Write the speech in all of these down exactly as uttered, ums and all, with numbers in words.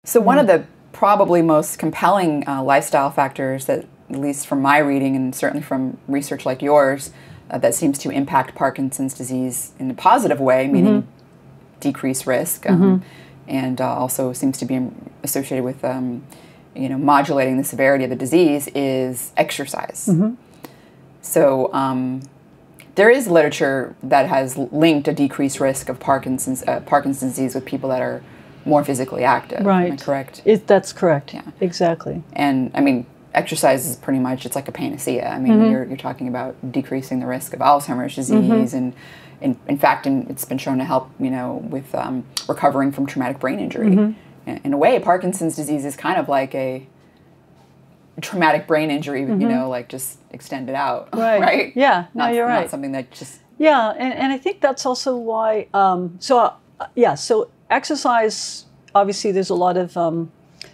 So one of the probably most compelling uh, lifestyle factors that, at least from my reading and certainly from research like yours, uh, that seems to impact Parkinson's disease in a positive way, meaning mm-hmm. decreased risk, um, mm-hmm. and uh, also seems to be associated with um, you know, modulating the severity of the disease, is exercise. Mm-hmm. So um, there is literature that has linked a decreased risk of Parkinson's uh, Parkinson's disease with people that are more physically active. Right. Am I correct? It, that's correct. Yeah. Exactly. And I mean, exercise is pretty much, it's like a panacea. I mean, mm-hmm. you're, you're talking about decreasing the risk of Alzheimer's disease, mm-hmm. and in, in fact, in, it's been shown to help, you know, with um, recovering from traumatic brain injury. Mm-hmm. in, in a way, Parkinson's disease is kind of like a traumatic brain injury, mm-hmm. you know, like just extended out. Right. Right? Yeah. No, not, you're right. Not something that just... Yeah, and, and I think that's also why, um, so, uh, yeah, so exercise, obviously there's a lot of um,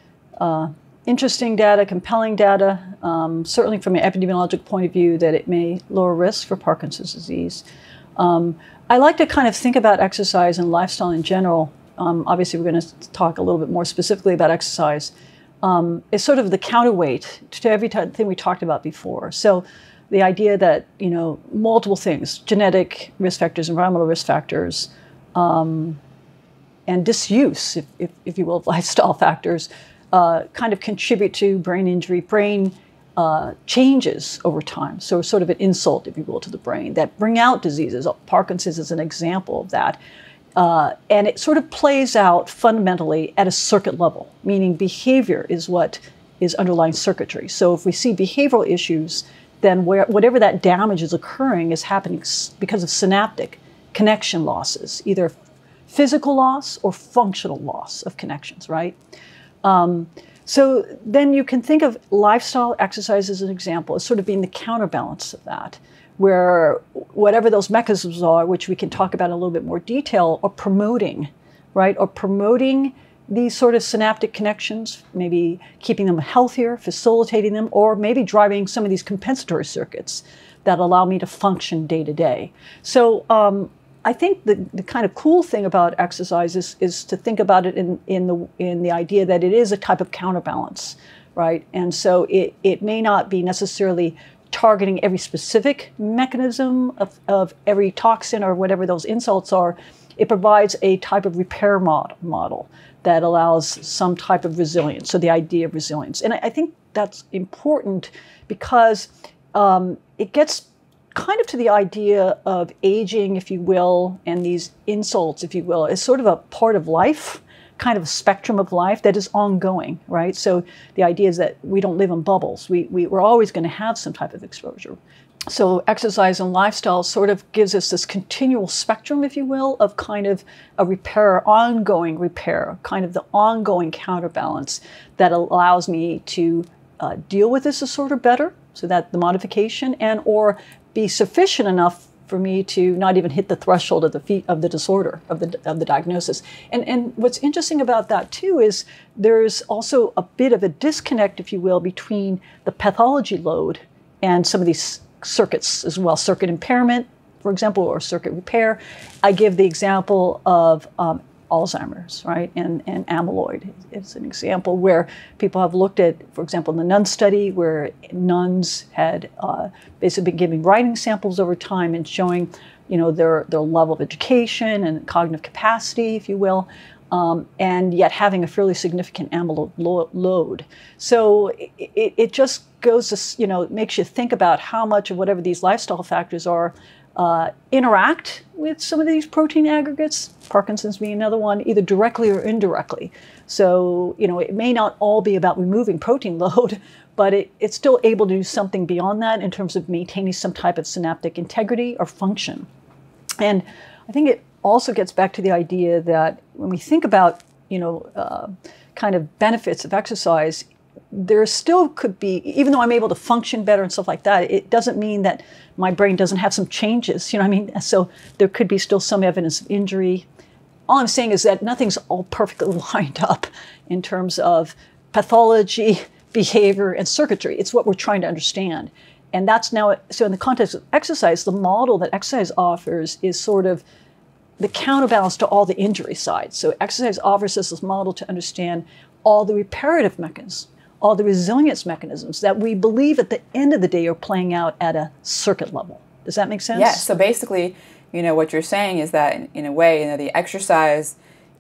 uh, interesting data, compelling data, um, certainly from an epidemiological point of view, that it may lower risk for Parkinson's disease. Um, I like to kind of think about exercise and lifestyle in general. Um, obviously, we're going to talk a little bit more specifically about exercise. Um, it's sort of the counterweight to every thing we talked about before. So the idea that, you know, multiple things, genetic risk factors, environmental risk factors, um, and disuse, if, if, if you will, of lifestyle factors, uh, kind of contribute to brain injury, brain uh, changes over time. So sort of an insult, if you will, to the brain that bring out diseases. Parkinson's is an example of that. Uh, and it sort of plays out fundamentally at a circuit level, meaning behavior is what is underlying circuitry. So if we see behavioral issues, then where, whatever that damage is occurring is happening because of synaptic connection losses, either physical loss or functional loss of connections, right? Um, so then you can think of lifestyle exercise as an example, as sort of being the counterbalance of that, where whatever those mechanisms are, which we can talk about in a little bit more detail, are promoting, right? Or promoting these sort of synaptic connections, maybe keeping them healthier, facilitating them, or maybe driving some of these compensatory circuits that allow me to function day to day. So um, I think the, the kind of cool thing about exercise is, is to think about it in, in, the, in the idea that it is a type of counterbalance, right? And so it, it may not be necessarily targeting every specific mechanism of, of every toxin or whatever those insults are. It provides a type of repair mod model that allows some type of resilience, so the idea of resilience. And I, I think that's important because um, it gets kind of to the idea of aging, if you will, and these insults, if you will, as sort of a part of life, kind of a spectrum of life that is ongoing, right? So the idea is that we don't live in bubbles. We, we, we're always going to have some type of exposure. So exercise and lifestyle sort of gives us this continual spectrum, if you will, of kind of a repair, ongoing repair, kind of the ongoing counterbalance that allows me to uh, deal with this disorder better, so that the modification and or be sufficient enough for me to not even hit the threshold of the feet of the disorder, of the of the diagnosis. And and what's interesting about that too is there's also a bit of a disconnect, if you will, between the pathology load and some of these circuits as well, circuit impairment, for example, or circuit repair. I give the example of um, Alzheimer's, right, and, and amyloid. It's an example where people have looked at, for example, in the nun study, where nuns had uh, basically been giving writing samples over time and showing, you know, their, their level of education and cognitive capacity, if you will, um, and yet having a fairly significant amyloid lo load. So it, it just goes to, you know, it makes you think about how much of whatever these lifestyle factors are uh, interact with some of these protein aggregates, Parkinson's being another one, either directly or indirectly. So, you know, it may not all be about removing protein load, but it, it's still able to do something beyond that in terms of maintaining some type of synaptic integrity or function. And I think it also gets back to the idea that when we think about, you know, uh, kind of benefits of exercise, there still could be, even though I'm able to function better and stuff like that, it doesn't mean that my brain doesn't have some changes, you know what I mean? So there could be still some evidence of injury. All I'm saying is that nothing's all perfectly lined up in terms of pathology, behavior, and circuitry. It's what we're trying to understand. And that's now, so in the context of exercise, the model that exercise offers is sort of the counterbalance to all the injury sides. So exercise offers us this model to understand all the reparative mechanisms, all the resilience mechanisms that we believe at the end of the day are playing out at a circuit level. Does that make sense? Yes. So basically, you know, what you're saying is that in, in a way, you know, the exercise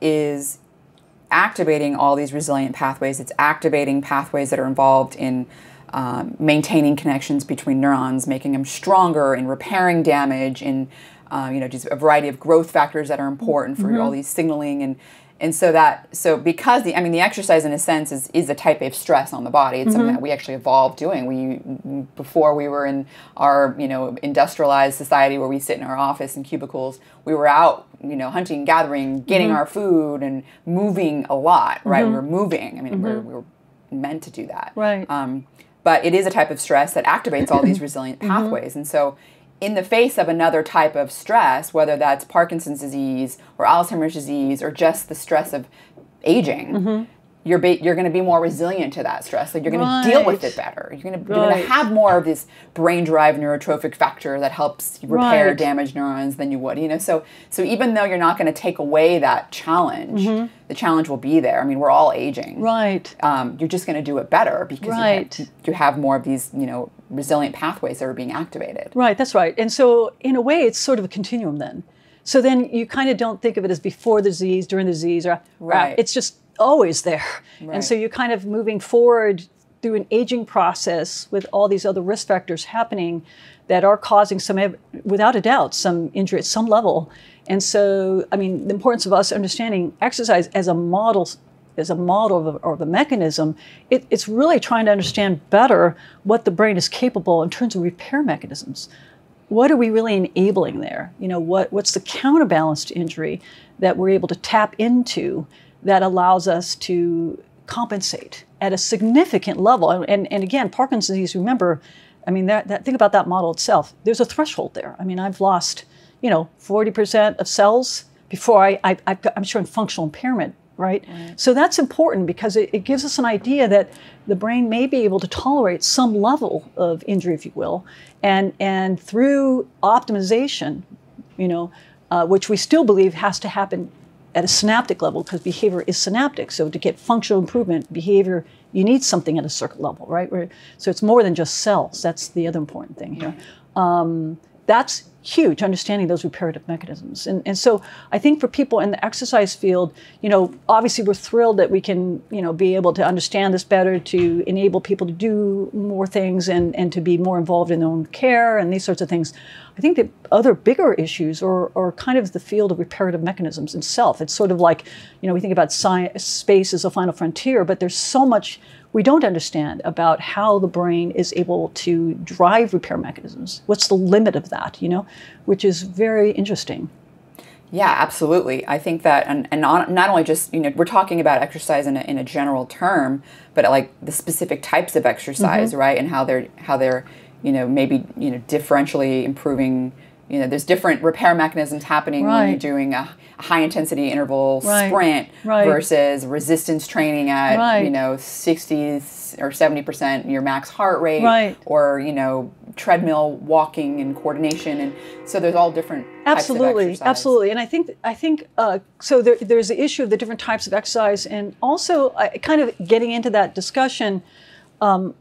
is activating all these resilient pathways. It's activating pathways that are involved in um, maintaining connections between neurons, making them stronger, in repairing damage, in uh, you know, just a variety of growth factors that are important for mm-hmm. all these signaling. And and so that so because the I mean the exercise in a sense is is a type of stress on the body. It's mm-hmm. something that we actually evolved doing. We before we were in our you know industrialized society where we sit in our office in cubicles, we were out you know hunting, gathering, getting mm-hmm. our food, and moving a lot. Right, mm-hmm. we were moving. I mean, mm-hmm. we, were, we were meant to do that. Right. Um, but it is a type of stress that activates all these resilient pathways, mm-hmm. and so. In the face of another type of stress, whether that's Parkinson's disease or Alzheimer's disease or just the stress of aging, mm-hmm. you're ba- you're going to be more resilient to that stress. So you're going right. to deal with it better. You're going to right. you're going to have more of this brain-derived neurotrophic factor that helps repair right. damaged neurons than you would. You know, so so even though you're not going to take away that challenge, mm-hmm. the challenge will be there. I mean, we're all aging. Right. Um, you're just going to do it better because right. you, have, you have more of these, you know, resilient pathways that are being activated. Right, that's right. And so in a way, it's sort of a continuum then. So then you kind of don't think of it as before the disease, during the disease, or right. it's just always there. Right. And so you're kind of moving forward through an aging process with all these other risk factors happening that are causing some, without a doubt, some injury at some level. And so, I mean, the importance of us understanding exercise as a model as a model of a, or of a mechanism, it, it's really trying to understand better what the brain is capable in terms of repair mechanisms. What are we really enabling there? You know, what, what's the counterbalance to injury that we're able to tap into that allows us to compensate at a significant level? And, and, and again, Parkinson's disease, remember, I mean, that, that, think about that model itself. There's a threshold there. I mean, I've lost, you know, forty percent of cells before I, I, I've got, I'm showing functional impairment. Right? Right. So that's important because it, it gives us an idea that the brain may be able to tolerate some level of injury, if you will, and and through optimization, you know, uh, which we still believe has to happen at a synaptic level because behavior is synaptic. So to get functional improvement, behavior, you need something at a circuit level, right? Where, so it's more than just cells. That's the other important thing here. Um, that's huge, understanding those reparative mechanisms. And, and so I think for people in the exercise field, you know, obviously we're thrilled that we can, you know, be able to understand this better, to enable people to do more things and, and to be more involved in their own care and these sorts of things. I think the other bigger issues are, are kind of the field of reparative mechanisms itself. It's sort of like, you know, we think about science, space as a final frontier, but there's so much we don't understand about how the brain is able to drive repair mechanisms. What's the limit of that, you know, which is very interesting. Yeah, absolutely. I think that, and, and not, not only just, you know, we're talking about exercise in a, in a general term, but like the specific types of exercise, mm-hmm. right? And how they're, how they're, you know, maybe, you know, differentially improving, you know, there's different repair mechanisms happening right. when you're doing a high intensity interval right. sprint right. versus resistance training at, right. you know, sixty or seventy percent your max heart rate right. or, you know, treadmill walking and coordination. And so there's all different absolutely, types of exercise. Absolutely. And I think, I think uh, so there, there's the issue of the different types of exercise and also uh, kind of getting into that discussion, um,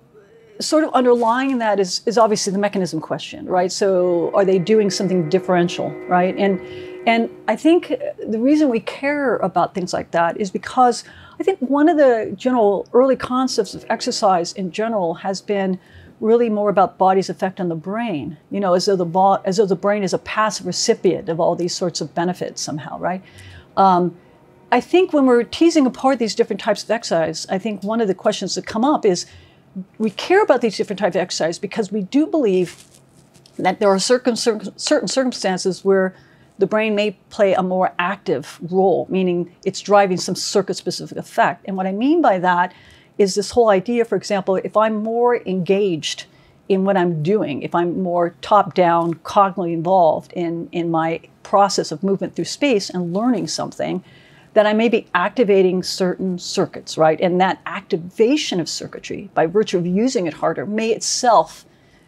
sort of underlying that is, is obviously the mechanism question, right? So are they doing something differential, right? And and I think the reason we care about things like that is because I think one of the general early concepts of exercise in general has been really more about body's effect on the brain, you know, as though the bo- as though the brain is a passive recipient of all these sorts of benefits somehow, right? Um, I think when we're teasing apart these different types of exercise, I think one of the questions that come up is we care about these different types of exercise because we do believe that there are certain, certain circumstances where the brain may play a more active role, meaning it's driving some circuit-specific effect. And what I mean by that is this whole idea, for example, if I'm more engaged in what I'm doing, if I'm more top-down, cognitively involved in, in my process of movement through space and learning something, that I may be activating certain circuits, right? And that activation of circuitry, by virtue of using it harder, may itself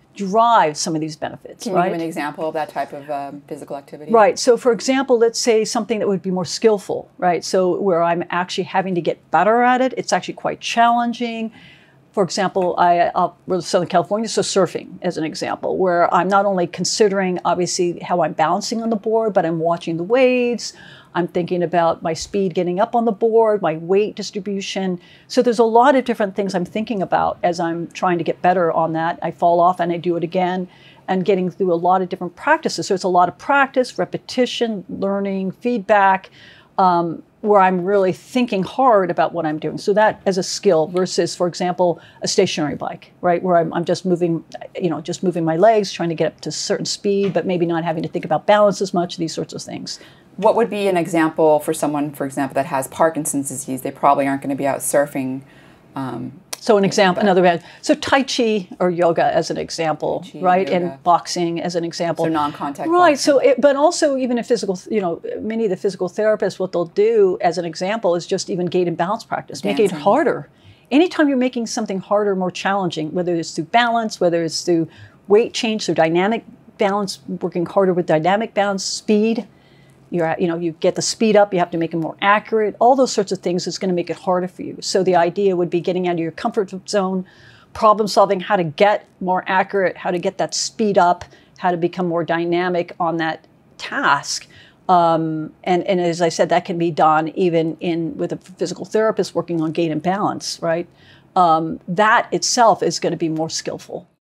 drive some of these benefits. Can you right? give an example of that type of um, physical activity? Right. So, for example, let's say something that would be more skillful, right? So, where I'm actually having to get better at it, it's actually quite challenging. For example, I uh, we're Southern California, so surfing as an example, where I'm not only considering obviously how I'm balancing on the board, but I'm watching the waves. I'm thinking about my speed getting up on the board, my weight distribution. So there's a lot of different things I'm thinking about as I'm trying to get better on that. I fall off and I do it again, and getting through a lot of different practices. So it's a lot of practice, repetition, learning, feedback, um, where I'm really thinking hard about what I'm doing. So that as a skill versus, for example, a stationary bike, right? Where I'm, I'm just moving, you know, just moving my legs, trying to get up to a certain speed, but maybe not having to think about balance as much, these sorts of things. What would be an example for someone, for example, that has Parkinson's disease? They probably aren't going to be out surfing. Um, So an example, another bad. So Tai Chi or yoga as an example, Chi, right? yoga. And boxing as an example. So non-contact Right. boxing. So, it, but also even in physical, you know, many of the physical therapists, what they'll do as an example is just even gait and balance practice, making it Dancing. harder. Anytime you're making something harder, more challenging, whether it's through balance, whether it's through weight change, through dynamic balance, working harder with dynamic balance, speed. You're, at- you know, you get the speed up, you have to make it more accurate. All those sorts of things is going to make it harder for you. So the idea would be getting out of your comfort zone, problem solving, how to get more accurate, how to get that speed up, how to become more dynamic on that task. Um, and, and as I said, that can be done even in with a physical therapist working on gait and balance, right? Um, that itself is going to be more skillful.